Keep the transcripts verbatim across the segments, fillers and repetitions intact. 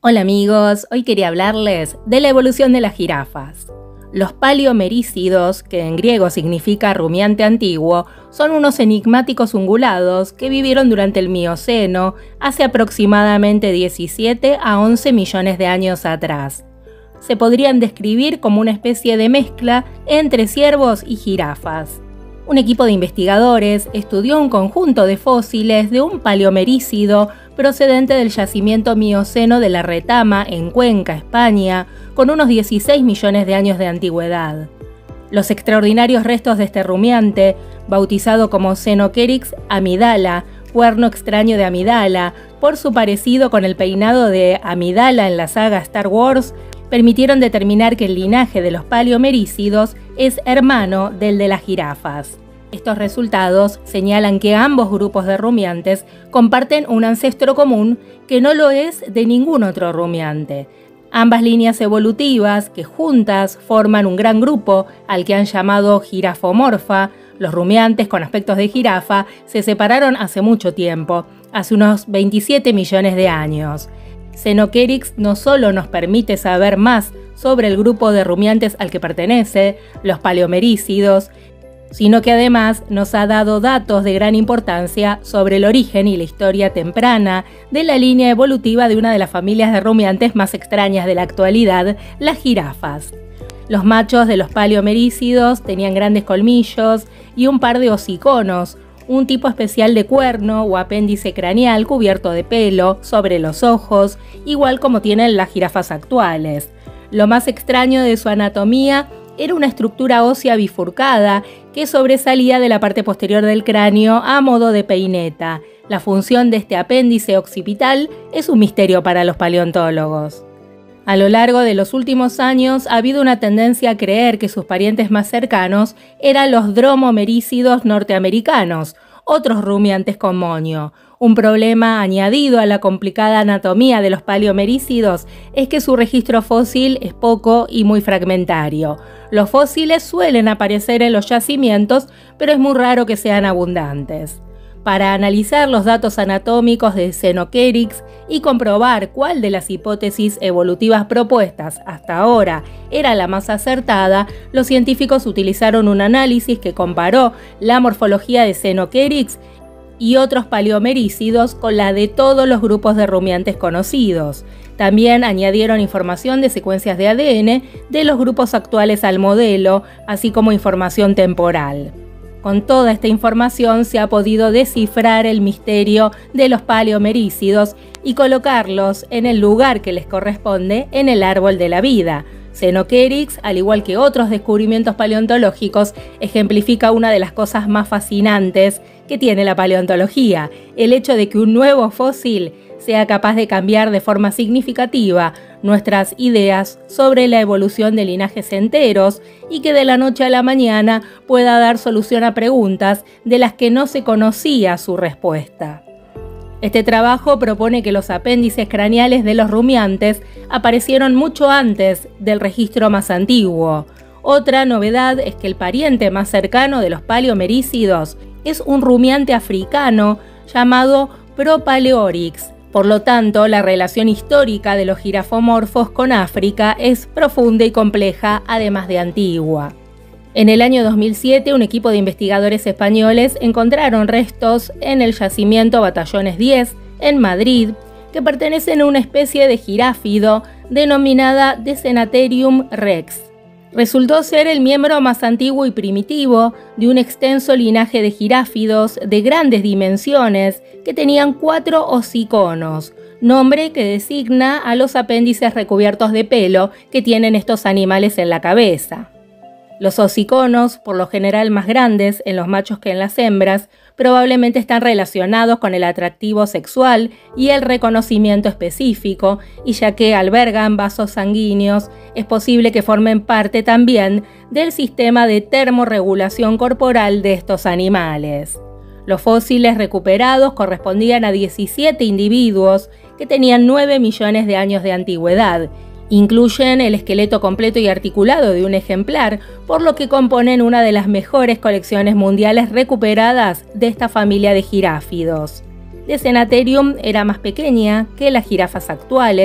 Hola amigos, hoy quería hablarles de la evolución de las jirafas. Los paleomerícidos, que en griego significa rumiante antiguo, son unos enigmáticos ungulados que vivieron durante el Mioceno, hace aproximadamente diecisiete a once millones de años atrás. Se podrían describir como una especie de mezcla entre ciervos y jirafas. Un equipo de investigadores estudió un conjunto de fósiles de un paleomerícido procedente del yacimiento Mioceno de la Retama en Cuenca, España, con unos dieciséis millones de años de antigüedad. Los extraordinarios restos de este rumiante, bautizado como Xenocerix amidala, cuerno extraño de Amidala, por su parecido con el peinado de Amidala en la saga Star Wars, permitieron determinar que el linaje de los paleomerícidos es hermano del de las jirafas. Estos resultados señalan que ambos grupos de rumiantes comparten un ancestro común que no lo es de ningún otro rumiante. Ambas líneas evolutivas, que juntas forman un gran grupo al que han llamado jirafomorfa, los rumiantes con aspectos de jirafa, se separaron hace mucho tiempo, hace unos veintisiete millones de años. Xenocerix no solo nos permite saber más sobre el grupo de rumiantes al que pertenece, los paleomerícidos, sino que además nos ha dado datos de gran importancia sobre el origen y la historia temprana de la línea evolutiva de una de las familias de rumiantes más extrañas de la actualidad, las jirafas. Los machos de los paleomerícidos tenían grandes colmillos y un par de hociconos, un tipo especial de cuerno o apéndice craneal cubierto de pelo sobre los ojos, igual como tienen las jirafas actuales. Lo más extraño de su anatomía era una estructura ósea bifurcada que sobresalía de la parte posterior del cráneo a modo de peineta. La función de este apéndice occipital es un misterio para los paleontólogos. A lo largo de los últimos años ha habido una tendencia a creer que sus parientes más cercanos eran los dromomerícidos norteamericanos, otros rumiantes con moño. Un problema añadido a la complicada anatomía de los paleomerícidos es que su registro fósil es poco y muy fragmentario. Los fósiles suelen aparecer en los yacimientos, pero es muy raro que sean abundantes. Para analizar los datos anatómicos de Xenocerix y comprobar cuál de las hipótesis evolutivas propuestas hasta ahora era la más acertada, los científicos utilizaron un análisis que comparó la morfología de Xenocerix y otros paleomerícidos con la de todos los grupos de rumiantes conocidos. También añadieron información de secuencias de A D N de los grupos actuales al modelo, así como información temporal. Con toda esta información se ha podido descifrar el misterio de los paleomerícidos y colocarlos en el lugar que les corresponde en el árbol de la vida. Xenocerix, al igual que otros descubrimientos paleontológicos, ejemplifica una de las cosas más fascinantes que tiene la paleontología, el hecho de que un nuevo fósil sea capaz de cambiar de forma significativa nuestras ideas sobre la evolución de linajes enteros y que de la noche a la mañana pueda dar solución a preguntas de las que no se conocía su respuesta. Este trabajo propone que los apéndices craneales de los rumiantes aparecieron mucho antes del registro más antiguo. Otra novedad es que el pariente más cercano de los paleomerícidos es un rumiante africano llamado Propaleorix. Por lo tanto, la relación histórica de los jirafomorfos con África es profunda y compleja, además de antigua. En el año dos mil siete, un equipo de investigadores españoles encontraron restos en el yacimiento Batallones diez, en Madrid, que pertenecen a una especie de jiráfido denominada Decennatherium rex. Resultó ser el miembro más antiguo y primitivo de un extenso linaje de jiráfidos de grandes dimensiones que tenían cuatro hociconos, nombre que designa a los apéndices recubiertos de pelo que tienen estos animales en la cabeza. Los hociconos, por lo general más grandes en los machos que en las hembras, probablemente están relacionados con el atractivo sexual y el reconocimiento específico, y ya que albergan vasos sanguíneos, es posible que formen parte también del sistema de termorregulación corporal de estos animales. Los fósiles recuperados correspondían a diecisiete individuos que tenían nueve millones de años de antigüedad. Incluyen el esqueleto completo y articulado de un ejemplar, por lo que componen una de las mejores colecciones mundiales recuperadas de esta familia de jiráfidos. Decennatherium era más pequeña que las jirafas actuales,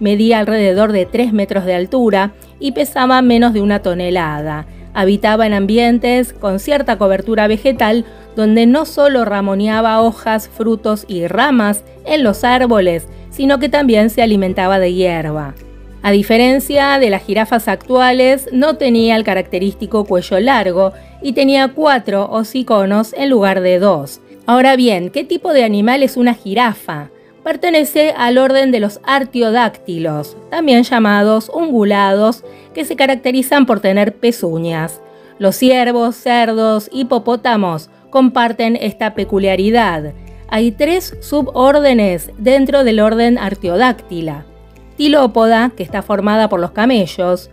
medía alrededor de tres metros de altura y pesaba menos de una tonelada. Habitaba en ambientes con cierta cobertura vegetal donde no solo ramoneaba hojas, frutos y ramas en los árboles, sino que también se alimentaba de hierba. A diferencia de las jirafas actuales, no tenía el característico cuello largo y tenía cuatro hociconos en lugar de dos. Ahora bien, ¿qué tipo de animal es una jirafa? Pertenece al orden de los artiodáctilos, también llamados ungulados, que se caracterizan por tener pezuñas. Los ciervos, cerdos, hipopótamos comparten esta peculiaridad. Hay tres subórdenes dentro del orden Artiodáctila: Tilópoda, que está formada por los camellos;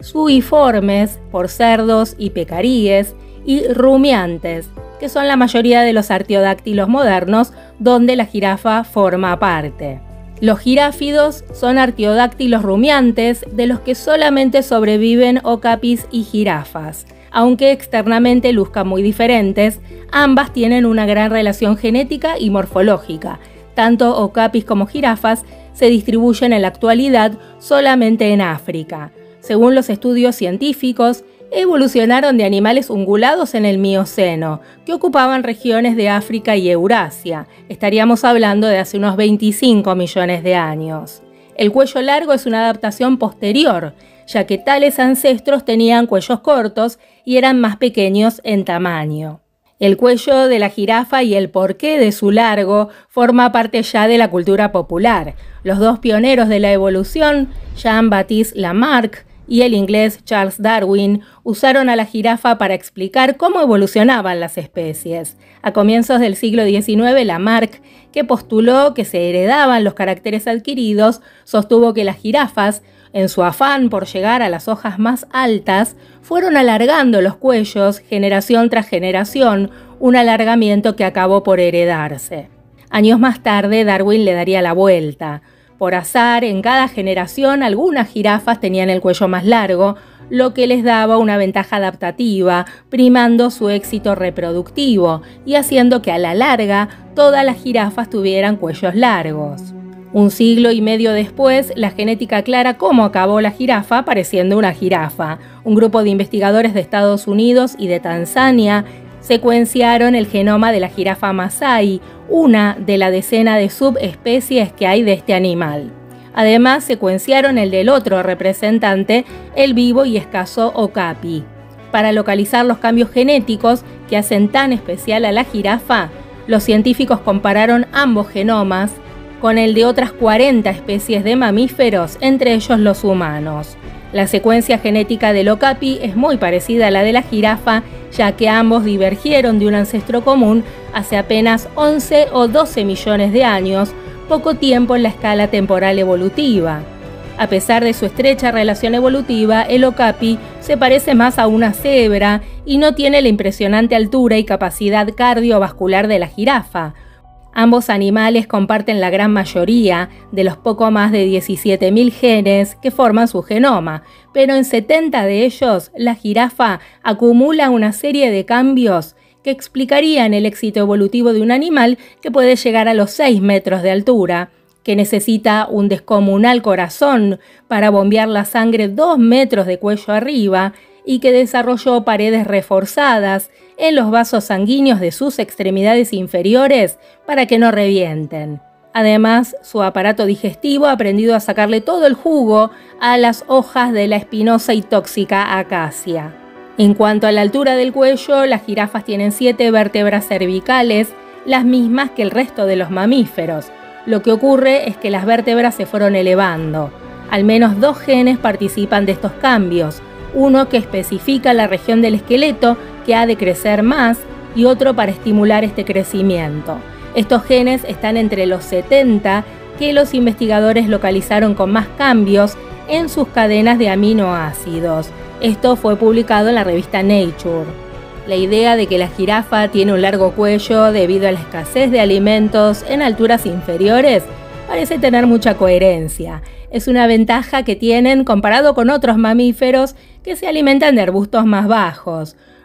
suiformes, por cerdos y pecaríes; y rumiantes, que son la mayoría de los artiodáctilos modernos, donde la jirafa forma parte. Los giráfidos son artiodáctilos rumiantes, de los que solamente sobreviven okapis y jirafas. Aunque externamente luzcan muy diferentes, ambas tienen una gran relación genética y morfológica. Tanto okapis como jirafas se distribuyen en la actualidad solamente en África. Según los estudios científicos, evolucionaron de animales ungulados en el Mioceno, que ocupaban regiones de África y Eurasia. Estaríamos hablando de hace unos veinticinco millones de años. El cuello largo es una adaptación posterior, ya que tales ancestros tenían cuellos cortos y eran más pequeños en tamaño. El cuello de la jirafa y el porqué de su largo forma parte ya de la cultura popular. Los dos pioneros de la evolución, Jean-Baptiste Lamarck y el inglés Charles Darwin, usaron a la jirafa para explicar cómo evolucionaban las especies. A comienzos del siglo diecinueve, Lamarck, que postuló que se heredaban los caracteres adquiridos, sostuvo que las jirafas, en su afán por llegar a las hojas más altas, fueron alargando los cuellos generación tras generación, un alargamiento que acabó por heredarse. Años más tarde, Darwin le daría la vuelta. Por azar, en cada generación algunas jirafas tenían el cuello más largo, lo que les daba una ventaja adaptativa, primando su éxito reproductivo y haciendo que a la larga todas las jirafas tuvieran cuellos largos. Un siglo y medio después, la genética aclara cómo acabó la jirafa pareciendo una jirafa. Un grupo de investigadores de Estados Unidos y de Tanzania secuenciaron el genoma de la jirafa Masái, una de la decena de subespecies que hay de este animal. Además, secuenciaron el del otro representante, el vivo y escaso okapi. Para localizar los cambios genéticos que hacen tan especial a la jirafa, los científicos compararon ambos genomas con el de otras cuarenta especies de mamíferos, entre ellos los humanos. La secuencia genética del okapi es muy parecida a la de la jirafa, ya que ambos divergieron de un ancestro común hace apenas once o doce millones de años, poco tiempo en la escala temporal evolutiva. A pesar de su estrecha relación evolutiva, el okapi se parece más a una cebra y no tiene la impresionante altura y capacidad cardiovascular de la jirafa. Ambos animales comparten la gran mayoría de los poco más de diecisiete mil genes que forman su genoma, pero en setenta de ellos la jirafa acumula una serie de cambios que explicarían el éxito evolutivo de un animal que puede llegar a los seis metros de altura, que necesita un descomunal corazón para bombear la sangre dos metros de cuello arriba y que desarrolló paredes reforzadas en los vasos sanguíneos de sus extremidades inferiores para que no revienten. Además, su aparato digestivo ha aprendido a sacarle todo el jugo a las hojas de la espinosa y tóxica acacia. En cuanto a la altura del cuello, las jirafas tienen siete vértebras cervicales, las mismas que el resto de los mamíferos. Lo que ocurre es que las vértebras se fueron elevando. Al menos dos genes participan de estos cambios, uno que especifica la región del esqueleto que ha de crecer más y otro para estimular este crecimiento. Estos genes están entre los setenta que los investigadores localizaron con más cambios en sus cadenas de aminoácidos. Esto fue publicado en la revista Nature. La idea de que la jirafa tiene un largo cuello debido a la escasez de alimentos en alturas inferiores parece tener mucha coherencia. Es una ventaja que tienen comparado con otros mamíferos que se alimentan de arbustos más bajos.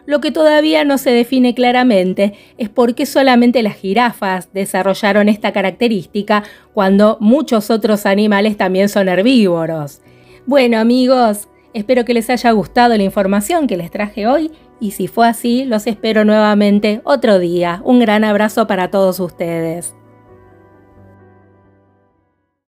Lo que todavía no se define claramente es por qué solamente las jirafas desarrollaron esta característica cuando muchos otros animales también son herbívoros. Bueno, amigos, espero que les haya gustado la información que les traje hoy y si fue así, los espero nuevamente otro día. Un gran abrazo para todos ustedes.